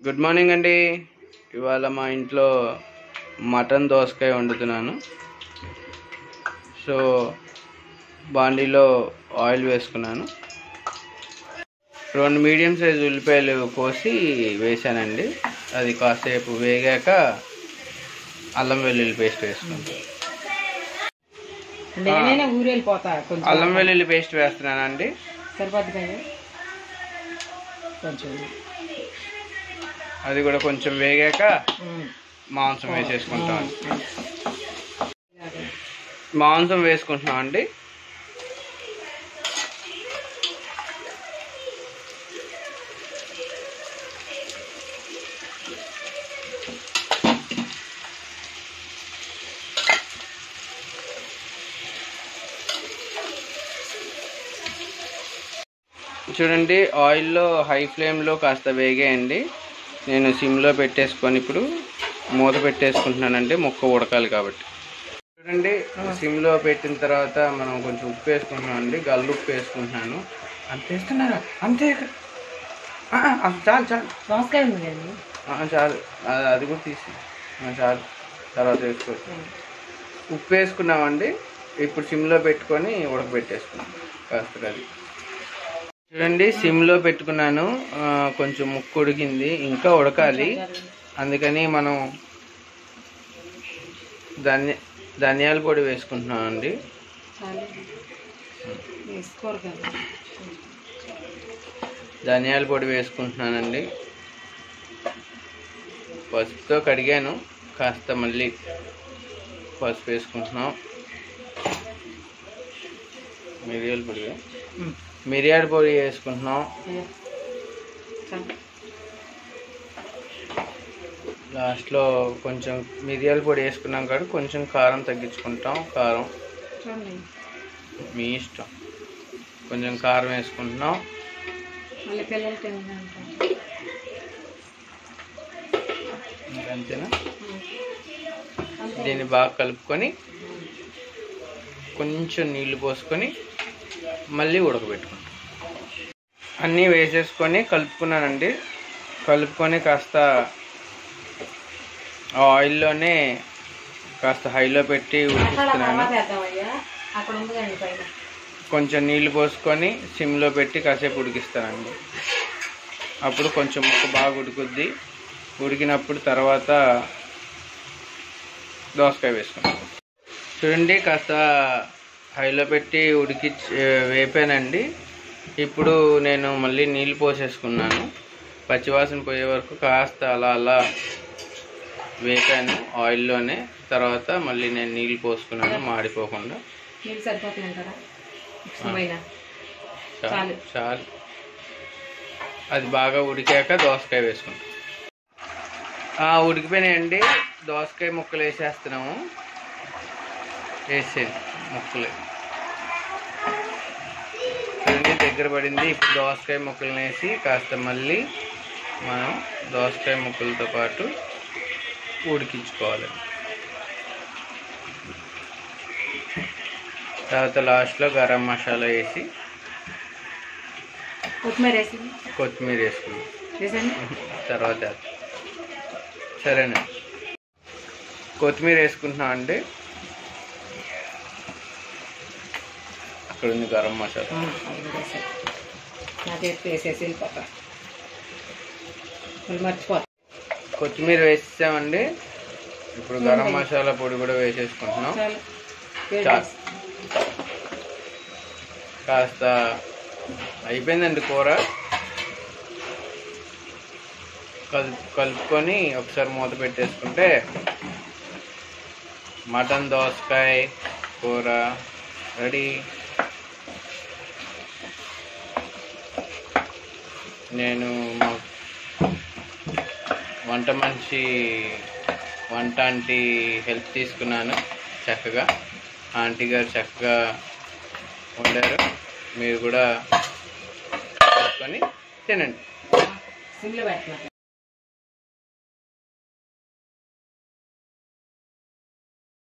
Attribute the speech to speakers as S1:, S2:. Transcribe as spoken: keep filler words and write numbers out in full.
S1: Good morning అండి. ఇవాళ మా ఇంట్లో మటన్ దోసకాయ వండుతున్నాను. సో బాండీలో ఆయిల్ వేసుకున్నాను. రెండు మీడియం సైజు ఉల్లిపాయలు కోసి వేసానండి. అది కాసేపు వేగాక అల్లం వెల్లుల్లి పేస్ట్ వేసుకుంటాను. అల్లం వెల్లుల్లి పేస్ట్ వేస్తున్నానండి. అది కూడా కొంచెం వేగాక మాంసం వేసేసుకుంటాం. మాంసం వేసుకుంటున్నాం అండి. చూడండి, ఆయిల్లో హై ఫ్లేమ్లో కాస్త వేగేయండి. నేను సిమ్లో పెట్టేసుకొని ఇప్పుడు మూత పెట్టేసుకుంటున్నానండి, ముక్క ఉడకాలి కాబట్టి. చూడండి, సిమ్లో పెట్టిన తర్వాత మనం కొంచెం ఉప్పు వేసుకుంటున్నాం అండి. గల్లు ఉప్పు వేసుకుంటున్నాను. అంత వేస్తున్నారా? అంతే, చాలు చాలు చాలు అది కూడా తీసి చాలు, తర్వాత వేసుకోవచ్చు. ఉప్పు వేసుకున్నామండి. ఇప్పుడు సిమ్లో పెట్టుకొని ఉడకబెట్టేసుకున్నాం కాస్త. అది చూడండి, సిమ్లో పెట్టుకున్నాను. కొంచెం ముక్కు ఉడికింది, ఇంకా ఉడకాలి. అందుకని మనం ధన్య ధనియాల పొడి వేసుకుంటున్నాం అండి. ధనియాల పొడి వేసుకుంటున్నానండి. పసుపుతో కడిగాను, కాస్త మళ్ళీ పసుపు వేసుకుంటున్నాం. మిరియాల పొడి మిరియాల పొడి వేసుకుంటున్నాం. లాస్ట్లో కొంచెం మిరియాల పొడి వేసుకున్నాం కాబట్టి కొంచెం కారం తగ్గించుకుంటాం. కారం మీ ఇష్టం. కొంచెం కారం వేసుకుంటున్నాం. అంతేనా? దీన్ని బాగా కలుపుకొని కొంచెం నీళ్లు పోసుకొని మళ్ళీ ఉడకబెట్టుకుంటాం. అన్నీ వేసేసుకొని కలుపుకున్నానండి. కలుపుకొని కాస్త ఆయిల్లోనే కాస్త హైలో పెట్టి ఉడికిస్తున్నాను. కొంచెం నీళ్లు పోసుకొని సిమ్లో పెట్టి కాసేపు ఉడికిస్తానండి. అప్పుడు కొంచెం ముక్క బాగా ఉడుకుద్ది. ఉడికినప్పుడు తర్వాత దోసకాయ వేసుకుంటాం. చూడండి, కాస్త హైలో పెట్టి ఉడికి వేపానండి. ఇప్పుడు నేను మళ్ళీ నీళ్ళు పోసేసుకున్నాను. పచ్చివాసన పోయే వరకు కాస్త అలా అలా వేపాను ఆయిల్లోనే. తర్వాత మళ్ళీ నేను నీళ్ళు పోసుకున్నాను మాడిపోకుండా. చాలు చాలు అది బాగా ఉడికాక దోసకాయ వేసుకుంటాం. ఉడికిపోయినాయండి. దోసకాయ ముక్కలు వేసేస్తున్నాము. వేసేది ముక్కలు చూడండి, దగ్గర పడింది. ఇప్పుడు దోసకాయ ముక్కలను వేసి కాస్త మళ్ళీ మనం దోసకాయ ముక్కలతో పాటు ఉడికించుకోవాలి. తర్వాత లాస్ట్లో గరం మసాలా వేసి కొత్తిమీర వేసి కొత్తిమీర వేసుకున్నాం తర్వాత. సరేనా? కొత్తిమీర వేసుకుంటున్నాం అండి. అక్కడ ఉంది గరం మసాలా. కొత్తిమీర వేసామండి. ఇప్పుడు గరం మసాలా పొడి కూడా వేసేసుకుంటున్నాం. కాస్త అయిపోయిందండి కూర. కలుపు కలుపుకొని ఒకసారి మూత పెట్టేసుకుంటే మటన్ దోసకాయ కూర రెడీ. నేను వంట మనిషి వంట ఆంటీ హెల్ప్ తీసుకున్నాను. చక్కగా ఆంటీ గారు చక్కగా వండారు. మీరు కూడా తీసుకొని తినండి.